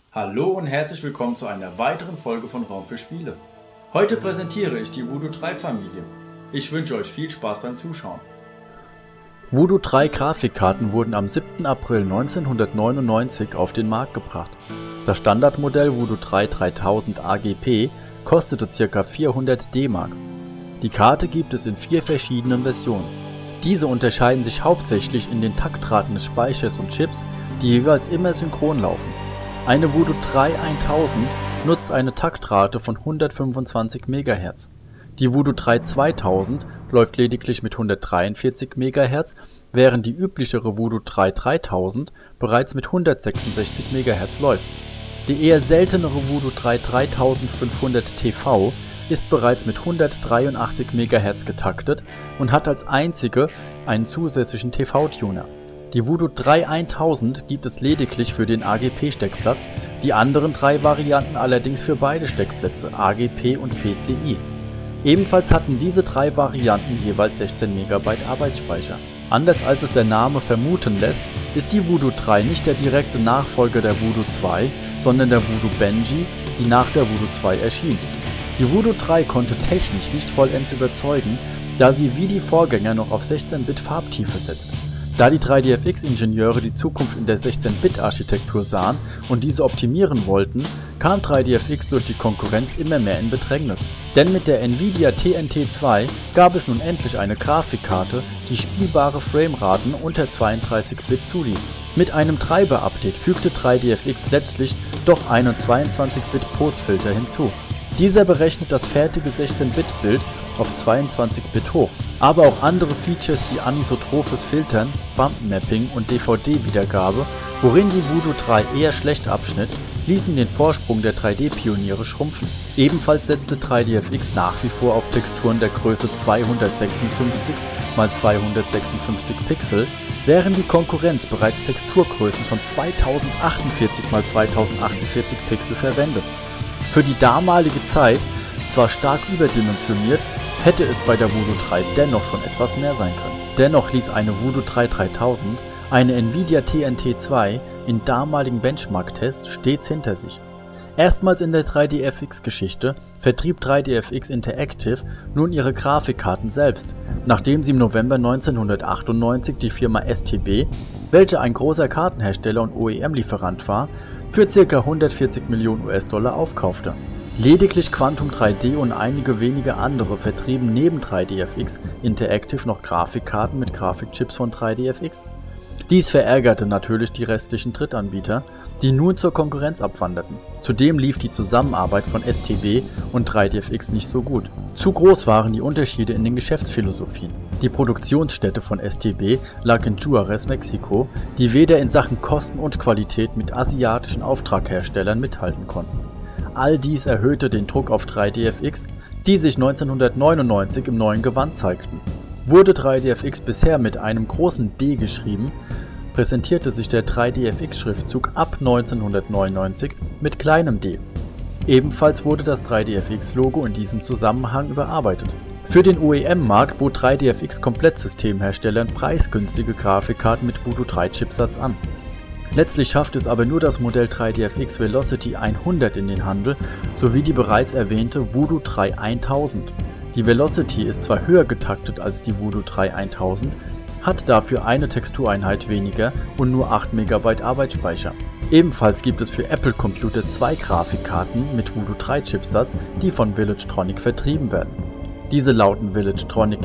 Hallo und herzlich willkommen zu einer weiteren Folge von Raum für Spiele. Heute präsentiere ich die Voodoo 3 Familie. Ich wünsche euch viel Spaß beim Zuschauen. Voodoo 3 Grafikkarten wurden am 7. April 1999 auf den Markt gebracht. Das Standardmodell Voodoo 3 3000 AGP kostete ca. 400 D-Mark. Die Karte gibt es in 4 verschiedenen Versionen. Diese unterscheiden sich hauptsächlich in den Taktraten des Speichers und Chips, die jeweils immer synchron laufen. Eine Voodoo 3 1000 nutzt eine Taktrate von 125 MHz. Die Voodoo 3 2000 läuft lediglich mit 143 MHz, während die üblichere Voodoo 3 3000 bereits mit 166 MHz läuft. Die eher seltenere Voodoo 3 3500 TV ist bereits mit 183 MHz getaktet und hat als einzige einen zusätzlichen TV-Tuner. Die Voodoo 3 1000 gibt es lediglich für den AGP-Steckplatz, die anderen 3 Varianten allerdings für beide Steckplätze AGP und PCI. Ebenfalls hatten diese 3 Varianten jeweils 16 MB Arbeitsspeicher. Anders als es der Name vermuten lässt, ist die Voodoo 3 nicht der direkte Nachfolger der Voodoo 2, sondern der Voodoo Benji, die nach der Voodoo 2 erschien. Die Voodoo 3 konnte technisch nicht vollends überzeugen, da sie wie die Vorgänger noch auf 16-Bit Farbtiefe setzt. Da die 3DFX-Ingenieure die Zukunft in der 16-Bit-Architektur sahen und diese optimieren wollten, kam 3DFX durch die Konkurrenz immer mehr in Bedrängnis. Denn mit der Nvidia TNT 2 gab es nun endlich eine Grafikkarte, die spielbare Frameraten unter 32-Bit zuließ. Mit einem Treiber-Update fügte 3DFX letztlich doch einen 22-Bit-Postfilter hinzu. Dieser berechnet das fertige 16-Bit-Bild auf 22-Bit hoch. Aber auch andere Features wie anisotrophes Filtern, Bumpmapping und DVD-Wiedergabe, worin die Voodoo 3 eher schlecht abschnitt, ließen den Vorsprung der 3D-Pioniere schrumpfen. Ebenfalls setzte 3DFX nach wie vor auf Texturen der Größe 256 x 256 Pixel, während die Konkurrenz bereits Texturgrößen von 2048 x 2048 Pixel verwendet. Für die damalige Zeit zwar stark überdimensioniert, hätte es bei der Voodoo 3 dennoch schon etwas mehr sein können. Dennoch ließ eine Voodoo 3 3000 eine Nvidia TNT 2 in damaligen Benchmark-Tests stets hinter sich. Erstmals in der 3DFX-Geschichte vertrieb 3DFX Interactive nun ihre Grafikkarten selbst, nachdem sie im November 1998 die Firma STB, welche ein großer Kartenhersteller und OEM-Lieferant war, für ca. 140 Millionen US-Dollar aufkaufte. Lediglich Quantum 3D und einige wenige andere vertrieben neben 3DFX Interactive noch Grafikkarten mit Grafikchips von 3DFX. Dies verärgerte natürlich die restlichen Drittanbieter, die nun zur Konkurrenz abwanderten. Zudem lief die Zusammenarbeit von STB und 3DFX nicht so gut. Zu groß waren die Unterschiede in den Geschäftsphilosophien. Die Produktionsstätte von STB lag in Juarez, Mexiko, die weder in Sachen Kosten und Qualität mit asiatischen Auftragherstellern mithalten konnten. All dies erhöhte den Druck auf 3DFX, die sich 1999 im neuen Gewand zeigten. Wurde 3DFX bisher mit einem großen D geschrieben, präsentierte sich der 3DFX-Schriftzug ab 1999 mit kleinem d. Ebenfalls wurde das 3DFX-Logo in diesem Zusammenhang überarbeitet. Für den OEM-Markt bot 3DFX Komplettsystemherstellern preisgünstige Grafikkarten mit Voodoo 3 Chipsatz an. Letztlich schafft es aber nur das Modell 3DFX Velocity 100 in den Handel, sowie die bereits erwähnte Voodoo 3 1000. Die Velocity ist zwar höher getaktet als die Voodoo 3 1000, hat dafür eine Textureinheit weniger und nur 8 MB Arbeitsspeicher. Ebenfalls gibt es für Apple Computer 2 Grafikkarten mit Voodoo 3 Chipsatz, die von Villagetronic vertrieben werden. Diese lauten Villagetronic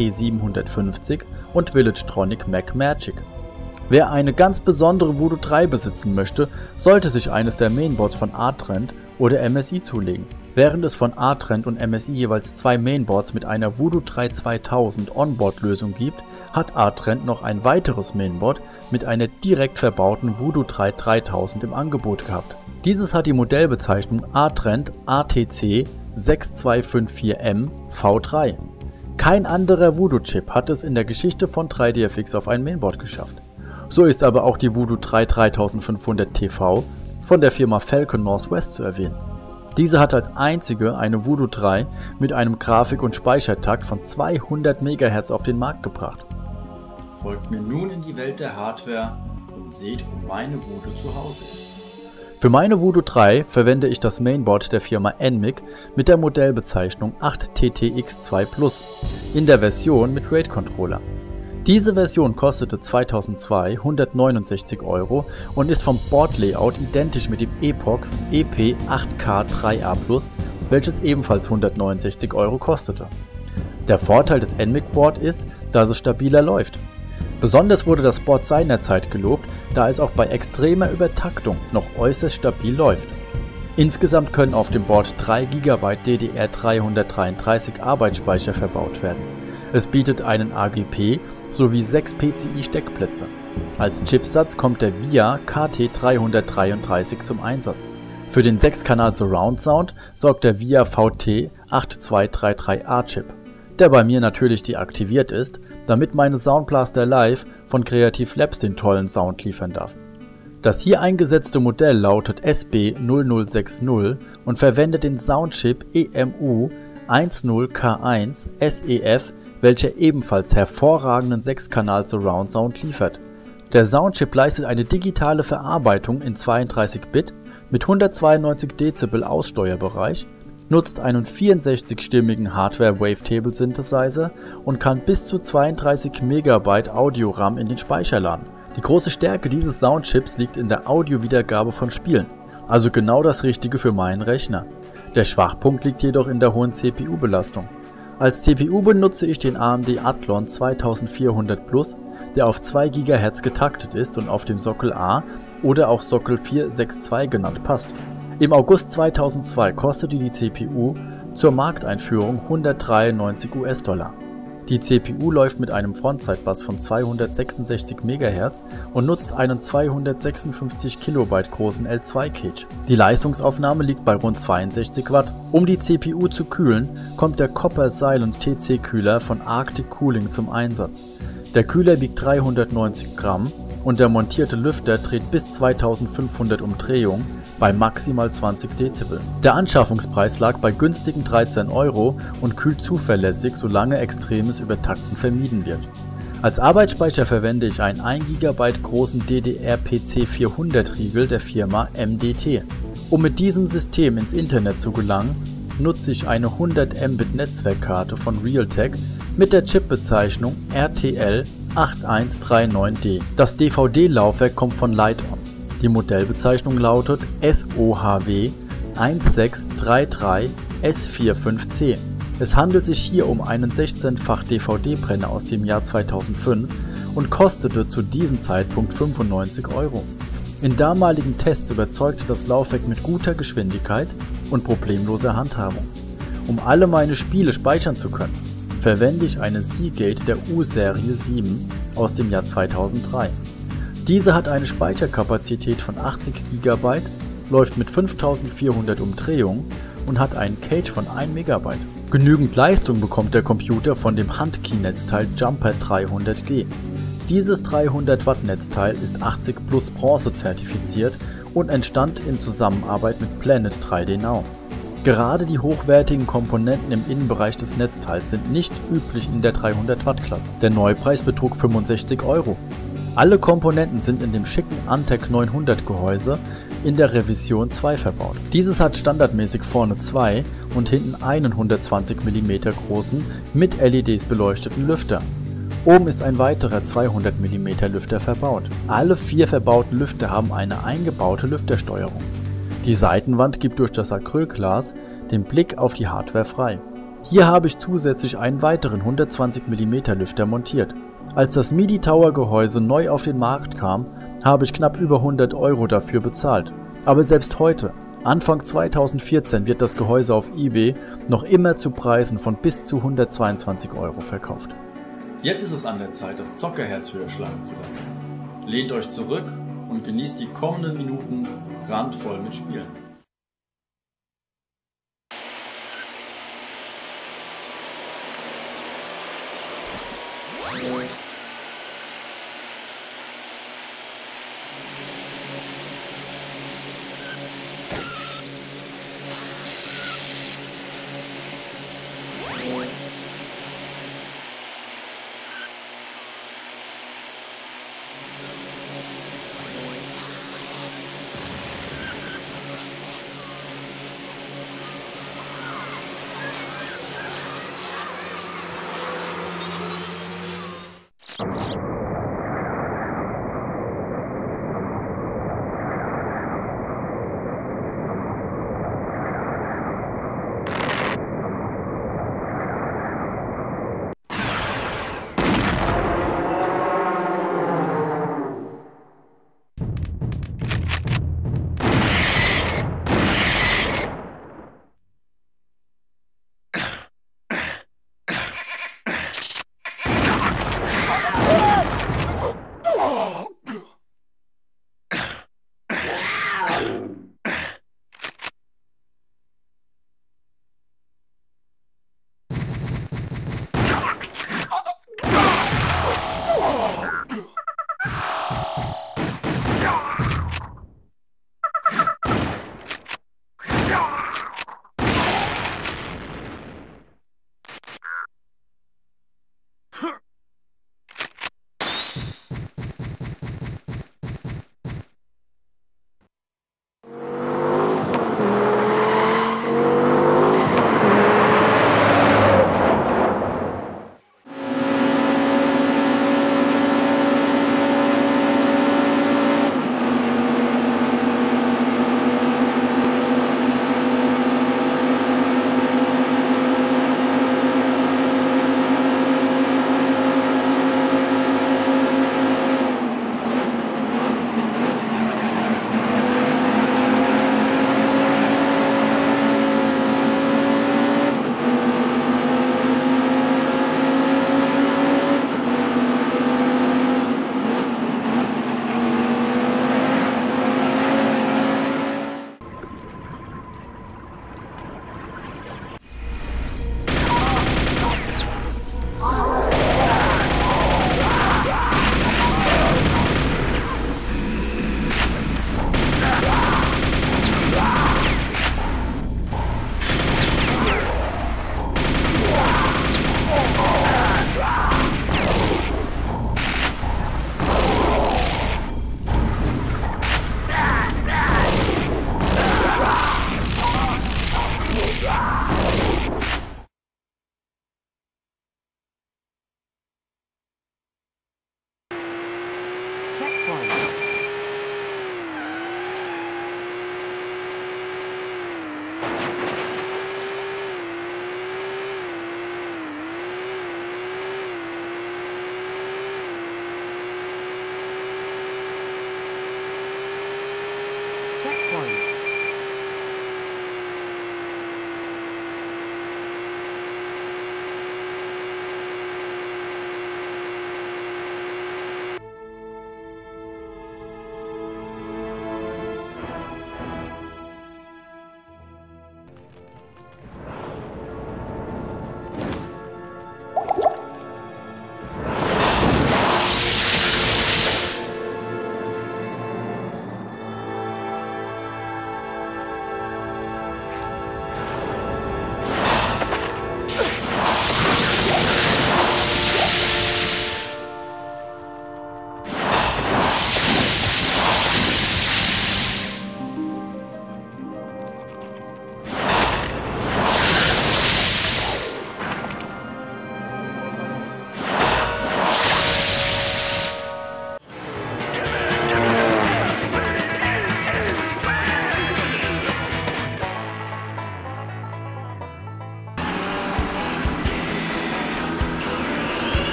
MP750 und Villagetronic Mac Magic. Wer eine ganz besondere Voodoo 3 besitzen möchte, sollte sich eines der Mainboards von Artrend oder MSI zulegen. Während es von Artrend und MSI jeweils 2 Mainboards mit einer Voodoo 3 2000 Onboard-Lösung gibt, hat Artrend noch ein weiteres Mainboard mit einer direkt verbauten Voodoo 3 3000 im Angebot gehabt. Dieses hat die Modellbezeichnung Artrend ATC 6254M V3. Kein anderer Voodoo-Chip hat es in der Geschichte von 3DFX auf ein Mainboard geschafft. So ist aber auch die Voodoo 3 3500 TV von der Firma Falcon Northwest zu erwähnen. Diese hat als einzige eine Voodoo 3 mit einem Grafik- und Speichertakt von 200 MHz auf den Markt gebracht. Folgt mir nun in die Welt der Hardware und seht, wo meine Voodoo zu Hause ist. Für meine Voodoo 3 verwende ich das Mainboard der Firma NMIC mit der Modellbezeichnung 8TTX2 Plus in der Version mit RAID Controller. Diese Version kostete 2002 169 € und ist vom Board-Layout identisch mit dem Epox EP8K3A Plus, welches ebenfalls 169 € kostete. Der Vorteil des NMIC-Board ist, dass es stabiler läuft. Besonders wurde das Board seinerzeit gelobt, da es auch bei extremer Übertaktung noch äußerst stabil läuft. Insgesamt können auf dem Board 3 GB DDR333 Arbeitsspeicher verbaut werden. Es bietet einen AGP sowie 6 PCI-Steckplätze. Als Chipsatz kommt der VIA KT333 zum Einsatz. Für den 6-Kanal Surround Sound sorgt der VIA VT8233A Chip, der bei mir natürlich deaktiviert ist, damit meine Sound Blaster Live von Creative Labs den tollen Sound liefern darf. Das hier eingesetzte Modell lautet SB0060 und verwendet den Soundchip EMU 10K1 SEF, welcher ebenfalls hervorragenden 6-Kanal Surround Sound liefert. Der Soundchip leistet eine digitale Verarbeitung in 32-Bit mit 192 Dezibel Aussteuerbereich, nutzt einen 64-stimmigen Hardware-Wavetable-Synthesizer und kann bis zu 32 MB Audio-RAM in den Speicher laden. Die große Stärke dieses Soundchips liegt in der Audiowiedergabe von Spielen, also genau das Richtige für meinen Rechner. Der Schwachpunkt liegt jedoch in der hohen CPU-Belastung. Als CPU benutze ich den AMD Athlon 2400 Plus, der auf 2 GHz getaktet ist und auf dem Sockel A oder auch Sockel 462 genannt passt. Im August 2002 kostete die CPU zur Markteinführung 193 US-Dollar. Die CPU läuft mit einem Frontsidebus von 266 MHz und nutzt einen 256 KB großen L2-Cage. Die Leistungsaufnahme liegt bei rund 62 Watt. Um die CPU zu kühlen, kommt der Copper Silent TC-Kühler von Arctic Cooling zum Einsatz. Der Kühler wiegt 390 Gramm und der montierte Lüfter dreht bis 2500 Umdrehungen bei maximal 20 Dezibel. Der Anschaffungspreis lag bei günstigen 13 € und kühlt zuverlässig, solange extremes Übertakten vermieden wird. Als Arbeitsspeicher verwende ich einen 1 GB großen DDR-PC400 Riegel der Firma MDT. Um mit diesem System ins Internet zu gelangen, nutze ich eine 100 Mbit Netzwerkkarte von Realtek mit der Chipbezeichnung RTL 8139D. Das DVD-Laufwerk kommt von Lite-On. Die Modellbezeichnung lautet SOHW 1633 S45C. Es handelt sich hier um einen 16-fach DVD-Brenner aus dem Jahr 2005 und kostete zu diesem Zeitpunkt 95 €. In damaligen Tests überzeugte das Laufwerk mit guter Geschwindigkeit und problemloser Handhabung. Um alle meine Spiele speichern zu können, verwende ich eine Seagate der U-Serie 7 aus dem Jahr 2003. Diese hat eine Speicherkapazität von 80 GB, läuft mit 5400 Umdrehungen und hat einen Cache von 1 MB. Genügend Leistung bekommt der Computer von dem Handkey-Netzteil Jumper 300G. Dieses 300 Watt Netzteil ist 80 Plus Bronze zertifiziert und entstand in Zusammenarbeit mit Planet 3D Now. Gerade die hochwertigen Komponenten im Innenbereich des Netzteils sind nicht üblich in der 300 Watt Klasse. Der Neupreis betrug 65 €. Alle Komponenten sind in dem schicken Antec 900 Gehäuse in der Revision 2 verbaut. Dieses hat standardmäßig vorne 2 und hinten einen 120 mm großen, mit LEDs beleuchteten Lüfter. Oben ist ein weiterer 200 mm Lüfter verbaut. Alle 4 verbauten Lüfter haben eine eingebaute Lüftersteuerung. Die Seitenwand gibt durch das Acrylglas den Blick auf die Hardware frei. Hier habe ich zusätzlich einen weiteren 120 mm Lüfter montiert. Als das MIDI Tower Gehäuse neu auf den Markt kam, habe ich knapp über 100 € dafür bezahlt. Aber selbst heute, Anfang 2014, wird das Gehäuse auf eBay noch immer zu Preisen von bis zu 122 € verkauft. Jetzt ist es an der Zeit, das Zockerherz höher schlagen zu lassen. Lehnt euch zurück und genießt die kommenden Minuten randvoll mit Spielen.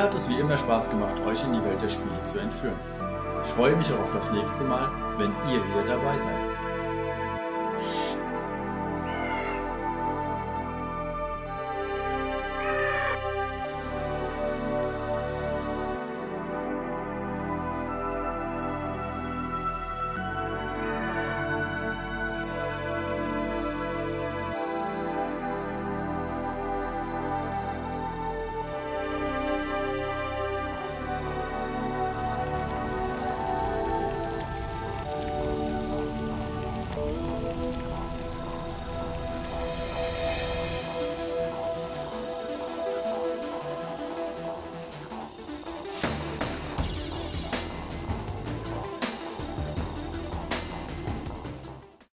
hat es wie immer Spaß gemacht, euch in die Welt der Spiele zu entführen. Ich freue mich auch auf das nächste Mal, wenn ihr wieder dabei seid.